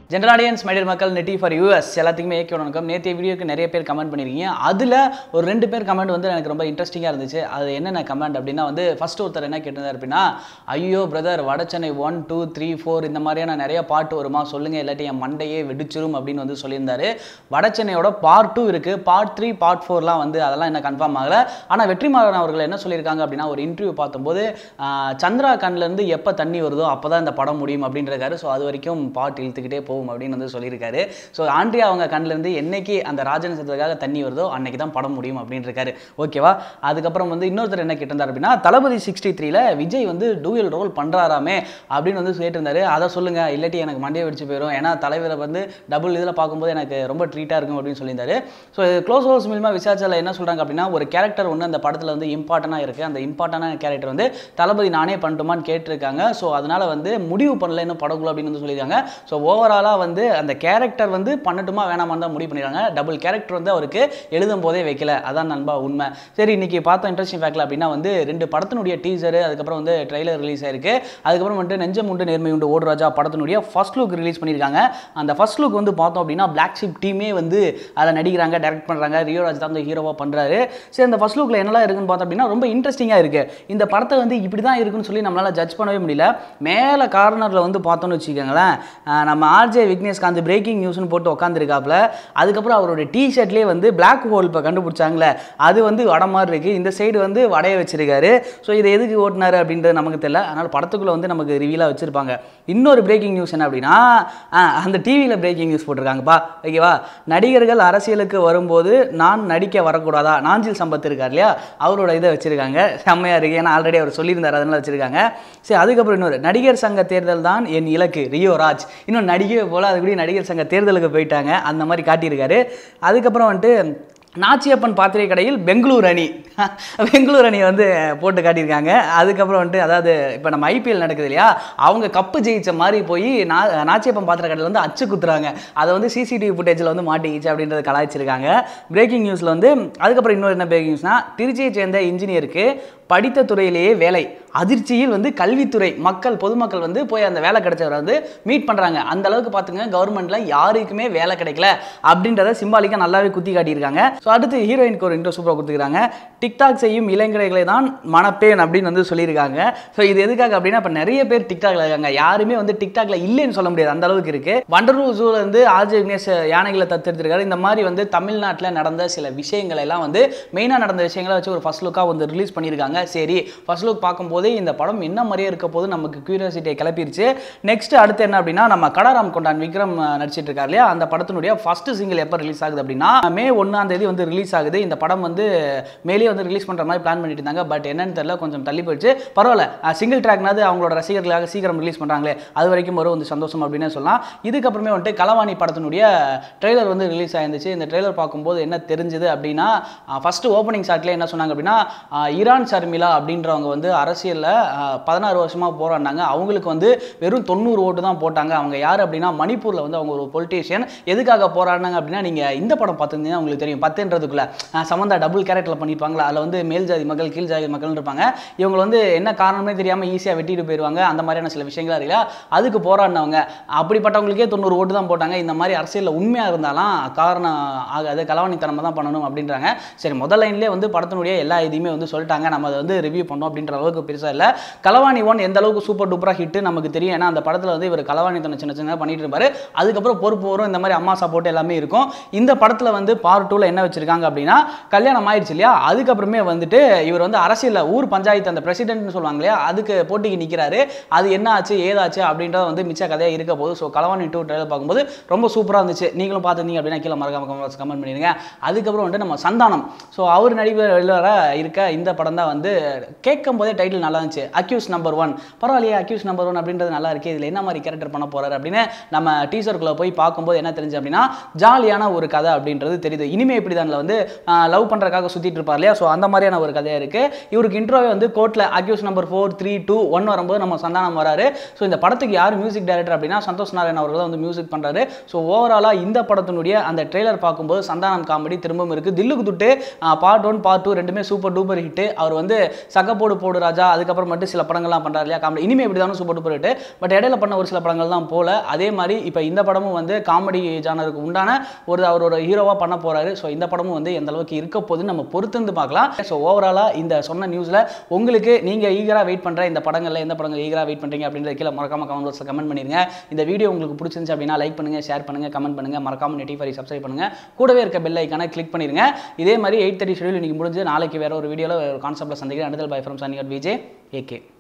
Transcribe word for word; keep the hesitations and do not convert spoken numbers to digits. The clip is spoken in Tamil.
ஜெனரல் ஆடியன்ஸ் மைடியர் மக்கள் நெட்டி ஃபார் யூஎஸ் எல்லாத்துக்குமே ஏகே வணக்கம். நேற்றைய வீடியோக்கு நிறைய பேர் கமெண்ட் பண்ணியிருக்கீங்க. அதில் ஒரு ரெண்டு பேர் கமெண்ட் வந்து எனக்கு ரொம்ப இன்ட்ரெஸ்டிங்காக இருந்துச்சு. அது என்னென்ன கமெண்ட் அப்படின்னா வந்து ஃபர்ஸ்ட் ஒருத்தர் என்ன கேட்டிருந்தார் அப்படின்னா, ஐயோ brother Vada Chennai one two three four இந்த மாதிரியான நிறைய பாட்டு வருமா சொல்லுங்கள், இல்லாட்டி என் மண்டையே வெடிச்சிரும் அப்படின்னு வந்து சொல்லியிருந்தாரு. வடச்சென்னையோட பார்ட் டூ இருக்குது, பார்ட் த்ரீ பார்ட் ஃபோர்லாம் வந்து அதெல்லாம் என்ன கன்ஃபார்ம் ஆகலை. ஆனால் வெற்றிமாறன் அவர்கள் என்ன சொல்லியிருக்காங்க அப்படின்னா, ஒரு இன்டர்வியூ பார்க்கும்போது சந்திரா கண்ணிலேருந்து எப்போ தண்ணி வருதோ அப்போ தான் இந்த படம் முடியும் அப்படின்றாரு. ஸோ அது வரைக்கும் பாட்டு இழுத்துக்கிட்டே போகும் அப்படின்னு வந்து சொல்லியிருக்காரு. ஸோ ஆண்ட்ரியா அவங்க கண்ணிலேருந்து என்னைக்கு அந்த ராஜன் சத்துக்காக தண்ணி வருதோ அன்னைக்கு தான் படம் முடியும் அப்படின்னு இருக்காரு. ஓகேவா? அதுக்கப்புறம் வந்து இன்னொருத்தர் என்ன கேட்டிருந்தார் அப்படின்னா, தளபதி சிக்ஸ்டி த்ரீல விஜய் வந்து டூயல் ரோல் பண்ணுறாராமே அப்படின்னு வந்து கேட்டிருந்தாரு. அதை சொல்லுங்க, இல்லாட்டி எனக்கு மண்டையை வெடிச்சு போயிடும், ஏன்னா தலைவரை வந்து டபுள் இதில் பார்க்கும்போது எனக்கு ரொம்ப ட்ரீட்டாக இருக்கும் அப்படின்னு சொல்லியிருந்தாரு. ஸோ க்ளோஸ் ஹவுஸ் மூலமாக விசாரிச்சால என்ன சொல்கிறாங்க அப்படின்னா, ஒரு கேரக்டர் ஒன்று அந்த படத்தில் வந்து இம்பார்ட்டனாக இருக்குது, அந்த இம்பார்ட்டனான கேரக்டர் வந்து தளபதி நானே பண்ணட்டுமான்னு கேட்டிருக்காங்க. ஸோ அதனால் வந்து முடிவு பண்ணல இன்னும் படக்குள்ள அப்படின்னு வந்து சொல்லியிருக்காங்க. ஸோ ஓவராலாக வந்து அந்த கேரக்டர் வந்து பண்ணட்டுமா வேணாமான்னு தான் முடிவு பண்ணிடுறாங்க. டபுள் கேரக்டர் வந்து அவருக்கு எழுதும் போதே வைக்கல. அதான் நண்பா உண்மை. சரி, இன்னைக்கு பார்த்தோம் இன்ட்ரெஸ்டிங் ஃபேக்ட்ல அப்படின்னா வந்து ரெண்டு படத்தினுடைய டீசர், அதுக்கப்புறம் வந்து ட்ரெய்லர் ரிலீஸ் ஆயிருக்கு. அதுக்கப்புறம் வந்து நெஞ்சம் உண்டு நேர்மை உண்டு ஓடு ராஜா படத்தினுடைய ஃபர்ஸ்ட் லுக் ரிலீஸ் பண்ணியிருக்காங்க. அந்த ஃபர்ஸ்ட் லுக் வந்து பார்த்தோம் அப்படின்னா பிளாக் ஷிப் டீமே வந்து அதில் நடிக்கிறாங்க, டைரக்ட் பண்ணுறாங்க. ரியோ ராஜ் தான் வந்து ஹீரோவாக பண்ணுறாரு. சரி, அந்த ஃபர்ஸ்ட் லுக்கில் என்னெல்லாம் இருக்குன்னு பார்த்தோம் அப்படின்னா ரொம்ப இன்ட்ரெஸ்டிங்காக இருக்குது. இந்த படத்தை வந்து இப்படி தான் இருக்குன்னு சொல்லி நம்மளால் ஜட்ஜ் பண்ணவே முடியல. மேலே கார்னரில் வந்து பார்த்தோன்னு வச்சுக்கோங்களேன், நம்ம ஆர்ஜே விக்னேஷ்காந்த் பிரேக்கிங் நியூஸ்னு போட்டு உட்காந்துருக்காப்புல. அதுக்கப்புறம் அவரோட டி ஷர்ட்லேயே வந்து பிளாக் ஹோல் இப்போ கண்டுபிடிச்சாங்களே அது வந்து வடை மாதிரி இருக்குது. இந்த சைடு வந்து வடையை வச்சிருக்காரு. ஸோ இதை எதுக்கு ஓட்டினாரு அப்படின்றது நமக்கு தெரியல. அதனால் படத்துக்குள்ளே வந்து நமக்கு ரிவீலாக வச்சுருப்பாங்க. இன்னொரு பிரேக்கிங் நியூஸ் என்ன அப்படின்னா, அந்த டிவியில் பிரேக்கிங் நியூஸ் போட்டிருக்காங்கப்பா. ஓகேவா? நடிகர்கள் அரசியலுக்கு வரும்போது நான் நடிக்க வரக்கூடாதா, நாஞ்சில் சம்பத் இருக்கார் இல்லையா, அவரோட இதை வச்சுருக்காங்க. செம்மையாக இருக்குது, ஏன்னா ஆல்ரெடி அவர் சொல்லியிருந்தார், அதனால் வச்சுருக்காங்க. சரி, அதுக்கப்புறம் இன்னொரு நடிகர் சங்க தேர்தல் தான் என் இலக்கு ரியோ ராஜ். இன்னும் நடிகை போல் அதுக்கூட நடிகர் சங்க தேர்தலுக்கு போயிட்டாங்க, அந்த மாதிரி காட்டியிருக்காரு. அதுக்கப்புறம் வந்துட்டு நாச்சியப்பன் பாத்திரை கடையில் பெங்களூர் அணி பெங்களூர் அணியை வந்து போட்டு காட்டியிருக்காங்க. அதுக்கப்புறம் வந்துட்டு அதாவது இப்போ நம்ம ஐபிஎல் நடக்குது இல்லையா, அவங்க கப்பு ஜெயிச்ச மாதிரி போய் நா நாச்சியப்பன் பாத்திரை கடையில் வந்து அச்சு குத்துறாங்க. அதை வந்து சிசிடிவி ஃபுட்டேஜில் வந்து மாட்டிக்கிச்சு அப்படின்றத கலாய்ச்சிருக்காங்க பிரேக்கிங் நியூஸில் வந்து. அதுக்கப்புறம் இன்னொரு என்ன பிரேக்கிங் நியூஸ்னால், திருச்சியை சேர்ந்த இன்ஜினியருக்கு படித்த துறையிலேயே வேலை, அதிர்ச்சியில் வந்து கல்வித்துறை மக்கள் பொதுமக்கள் வந்து போய் அந்த வேலை கிடைச்சவரை வந்து மீட் பண்ணுறாங்க. அந்த அளவுக்கு பார்த்துங்க, கவர்மெண்ட்டில் யாருக்குமே வேலை கிடைக்கல அப்படின்றத சிம்பாலிக்காக நல்லாவே குத்தி காட்டியிருக்காங்க. ஸோ அடுத்து ஹீரோயினுக்கு ஒரு இன்ட்ரெஸ்ட் சூப்பராக கொடுத்துருக்காங்க. டிக்டாக் செய்யும் இளைஞர்களை தான் மணப்பேன் அப்படின்னு வந்து சொல்லியிருக்காங்க. ஸோ இது எதுக்காக அப்படின்னா, இப்போ நிறைய பேர் டிக்டாக்ல இருக்காங்க, யாருமே வந்து டிக்டாக்ல இல்லைன்னு சொல்ல முடியாது, அந்த அளவுக்கு இருக்கு. வண்டர்வூ ஜூல இருந்து ஆர்ஜே விக்னேஷ் யானைகளை தத்தெடுத்திருக்காரு. இந்த மாதிரி வந்து தமிழ்நாட்டில் நடந்த சில விஷயங்கள் எல்லாம் வந்து மெயினாக நடந்த விஷயங்களை வச்சு ஒரு ஃபர்ஸ்ட் லுக்காக வந்து ரிலீஸ் பண்ணியிருக்காங்க. சரி, ஃபர்ஸ்ட் லுக் பார்க்கும்போது இந்த படம் என்ன மாதிரியே இருக்க போது நமக்கு கியூரியாசிட்டியை கிளப்பிருச்சு. நெக்ஸ்ட் அடுத்து என்ன அப்படின்னா, நம்ம கடாராம் கொண்டான் விக்ரம் நடிச்சிட்டு இருக்காரு இல்லையா, அந்த படத்தினுடைய ஃபர்ஸ்ட் சிங்கிள் எப்போ ரிலீஸ் ஆகுது அப்படின்னா மே ஒன்னாம் தேதி வந்து ரிலீஸ் ஆகுது. இந்த படம் வந்து மேலேயே வந்து ரிலீஸ் பண்ற மாதிரி பிளான் பண்ணிட்டு இருந்தாங்க. பட் என்னன்னு தெரியல, கொஞ்சம் தள்ளி போயிடுச்சு. பரவாயில்ல, சிங்கிள் ட்ராக்னாவது அவங்களோட ரசிகர்களுக்காக சீக்கிரம் ரிலீஸ் பண்றாங்களே, அது வரைக்கும் ஒரு வந்து சந்தோஷம் அப்படின்னு சொல்லலாம். இதுக்கப்புறமே வந்துட்டு கலவாணி படத்தினுடைய ட்ரெய்லர் வந்து ரிலீஸ் ஆயிருந்துச்சு. இந்த ட்ரெய்லர் பார்க்கும்போது என்ன தெரிஞ்சது அப்படின்னா, ஃபர்ஸ்ட் ஓப்பனிங் ஷாட்லேயே என்ன சொன்னாங்க அப்படின்னா, ஈரான் ஷர்மிளா அப்படின்றவங்க வந்து அரசியலில் பதினாறு வருஷமாக போராடினாங்க, அவங்களுக்கு வந்து வெறும் தொண்ணூறு ஓட்டு தான் போட்டாங்க. அவங்க யார் அப்படின்னா மணிப்பூரில் வந்து அவங்க ஒரு பொலிட்டீஷியன். எதுக்காக போராடினாங்க அப்படின்னா, நீங்கள் இந்த படம் பார்த்துருந்தீங்கன்னா உங்களுக்கு தெரியும், பத்துன்றதுக்குள்ள சமந்தா டபுள் கேரக்டரில் பண்ணியிருப்பாங்களா, அதில் வந்து மேல் ஜாதி மக்கள் கீழ் ஜாதி மக்கள் இருப்பாங்க. இவங்க வந்து என்ன காரணமே தெரியாமல் ஈஸியாக வெட்டிட்டு போயிடுவாங்க. அந்த மாதிரியான சில விஷயங்களா இருக்கா, அதுக்கு போராடினவங்க. அப்படிப்பட்டவங்களுக்கே தொண்ணூறு ஓட்டு தான் போட்டாங்க. இந்த மாதிரி அரசியலில் உண்மையாக இருந்தாலும் காரணம் ஆகாது, கலவாணித்தனமாக தான் பண்ணணும் அப்படின்றாங்க. சரி, முதல் லைன்லேயே வந்து படத்தினுடைய எல்லா இதையுமே வந்து சொல்லிட்டாங்க, நம்ம அதை வந்து ரிவ்யூ பண்ணோம் அப்படின்ற அளவுக்கு பெருசாக இல்லை. கலவாணி ஒன் எந்த அளவுக்கு சூப்பர் டூப்பராக ஹிட் நமக்கு தெரியும். ஏன்னா அந்த படத்தில் வந்து இவர் கலவாணி தன்னை சின்ன சின்ன பண்ணிட்டு இருப்பாரு. அதுக்கப்புறம் பொறுப்பு வரும், இந்த மாதிரி அம்மா சப்போர்ட் எல்லாமே இருக்கும். இந்த படத்தில் வந்து பார்ட் டூல என்ன வச்சிருக்காங்க அப்படின்னா, கல்யாணம் ஆயிடுச்சு இல்லையா, அதுக்கப்புறமே வந்துட்டு இவர் வந்து அரசியலில் ஊர் பஞ்சாயத்து அந்த பிரசிடென்ட்னு சொல்லுவாங்க இல்லையா, அதுக்கு போட்டிக்கு நிற்கிறாரு. அது என்ன ஆச்சு ஏதாச்சு அப்படின்றத வந்து மிச்ச கதையாக இருக்க போது. ஸோ கலவாணி டூ ட்ரெய்லர் பார்க்கும்போது ரொம்ப சூப்பராக இருந்துச்சு. நீங்களும் பார்த்துருந்தீங்க அப்படின்னா கீழே மறக்காம கமெண்ட் பண்ணிடுங்க. அதுக்கப்புறம் வந்துட்டு நம்ம சந்தானம், ஸோ அவர் நடிகர் இருக்க இந்த படம் தான் வந்து கேட்கும் போதே டைட்டில் நல்லா இருந்துச்சு, அக்யூஸ் நம்பர் ஒன். பரவாயில்லையே, அக்யூஸ் நம்பர் ஒன் அப்படின்றது நல்லா இருக்கு, இதில் என்ன மாதிரி கேரக்டர் பண்ண போறாரு அப்படின்னு நம்ம டீசருக்குள்ள போய் பார்க்கும்போது என்ன தெரிஞ்சு அப்படின்னா, ஜாலியான ஒரு கதை அப்படின்றது தெரியுது. இனிமே இப்படி தான் வந்து லவ் பண்ணுறதுக்காக சுற்றிட்டு இருப்பார் இல்லையா, ஸோ அந்த மாதிரியான ஒரு கதையாக இருக்குது. இவருக்கு இன்ட்ரோவே வந்து கோர்ட்டில் accused number four three two one வரும்போது நம்ம சந்தானம் வராரு. ஸோ இந்த படத்துக்கு யார் மியூசிக் டைரக்டர் அப்படின்னா சந்தோஷ் நாராயண் அவர்கள் வந்து மியூசிக் பண்ணுறாரு. ஸோ ஓவராலாக இந்த படத்தினுடைய அந்த ட்ரெய்லர் பார்க்கும்போது சந்தானம் காமெடி திரும்பவும் இருக்குது. Dhilluku Dhuddu part one part two ரெண்டுமே சூப்பர் டூப்பர் ஹிட்டு. அவர் வந்து சக்கப்போடு போடு ராஜா அதுக்கப்புறம் மட்டும் சில படங்கள்லாம் பண்ணுறாரு இல்லையா காமெடி, இனிமேல் இப்படி தானே சூப்பர் டூப்பர் ஹிட்டு. பட் இடையில பண்ண ஒரு சில படங்கள் தான் போல. அதே மாதிரி இப்போ இந்த படமும் வந்து காமெடி ஜானருக்கு உண்டான ஒரு அவர் ஒரு ஹீரோவாக பண்ண போகிறாரு. ஸோ இந்த படமும் வந்து எந்த அளவுக்கு இருக்க போகுதுன்னு நம்ம பொறுத்திருந்து பார்க்கலாம். ஸோ ஓவராலாக இந்த சொன்ன நியூஸில் உங்களுக்கு நீங்கள் ஈகராக வெயிட் பண்ணுற இந்த படங்களில் எந்த படங்கள் ஈகராக வெயிட் பண்ணுறீங்க அப்படின்றத கீழே மறக்காம கமெண்ட் பாக்ஸில் கமெண்ட் பண்ணிருங்க. இந்த வீடியோ உங்களுக்கு பிடிச்சிருந்துச்சு அப்படின்னா லைக் பண்ணுங்கள், ஷேர் பண்ணுங்கள், கமெண்ட் பண்ணுங்கள், மறக்காம நெட்டிஃபை சப்ஸ்கிரைப் பண்ணுங்கள், கூடவே இருக்க பெல் ஐக்கானை கிளிக் பண்ணிருங்க. இதே மாதிரி எயிட் தேர்ட்டி ஷெடியூல் இன்னைக்கு முடிஞ்சு நாளைக்கு வேற ஒரு வீடியோவில் ஒரு கான்செப்ட்டில் சந்திக்கிறேன். அடுத்த பை ஃப்ரம் சன்னியோட் விஜய் ஏகே.